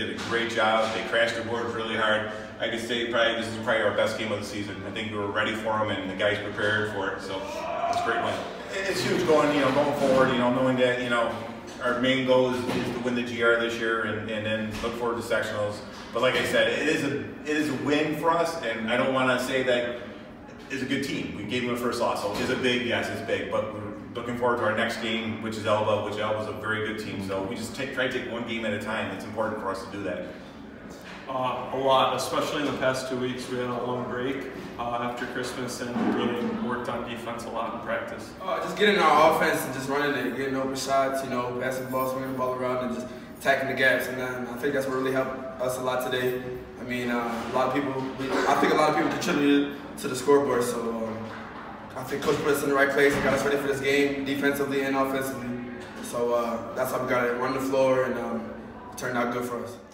did a great job. They crashed the boards really hard. I could say this is probably our best game of the season. I think we were ready for them, and the guys prepared for it. So it's a great win. It's huge going forward. Knowing that our main goal is to win the GR this year, and then look forward to sectionals. But like I said, it is a win for us, and I don't want to say that it's a good team. We gave them a first loss, so is it big? Yes, it's big. But we're looking forward to our next game, which is Elba, which Elba's a very good team. So we just try to take one game at a time. It's important for us to do that. A lot, especially in the past 2 weeks. We had a long break after Christmas and really worked on defense a lot in practice. Just getting our offense and just running it, getting open shots, passing the ball, swinging the ball around, and just attacking the gaps. And then I think that's what really helped us a lot today. I mean, I think a lot of people contributed to the scoreboard. So I think Coach put us in the right place and got us ready for this game, defensively and offensively. So that's how we got it, run the floor, and it turned out good for us.